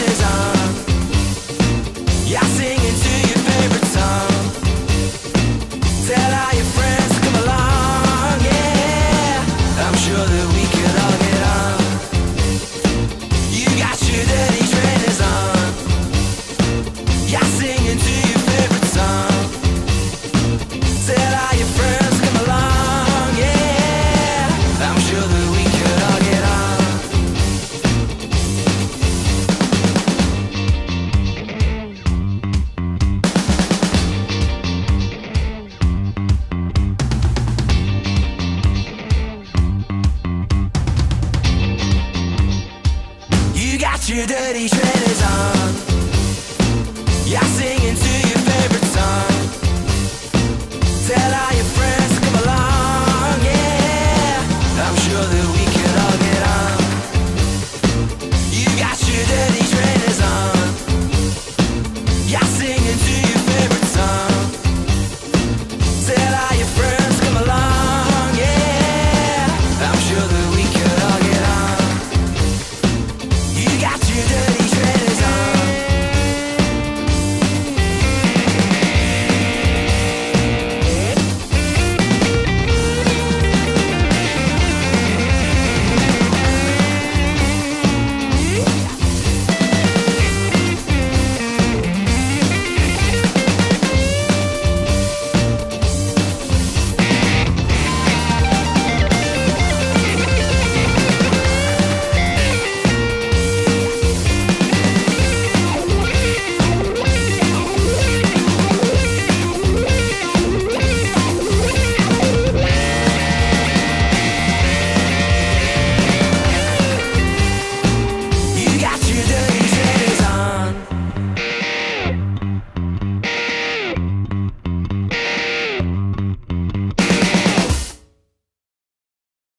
trainers on. Yeah, singing to your favorite song. Tell all your friends to come along, yeah. I'm sure that we could all get on. You got your dirty trainers on. Yeah, singing to your favorite song. Tell all your friends come along, yeah. I'm sure that we could all get on. You got your dirty trainers on. Yeah, singing to your favorite song. Tell all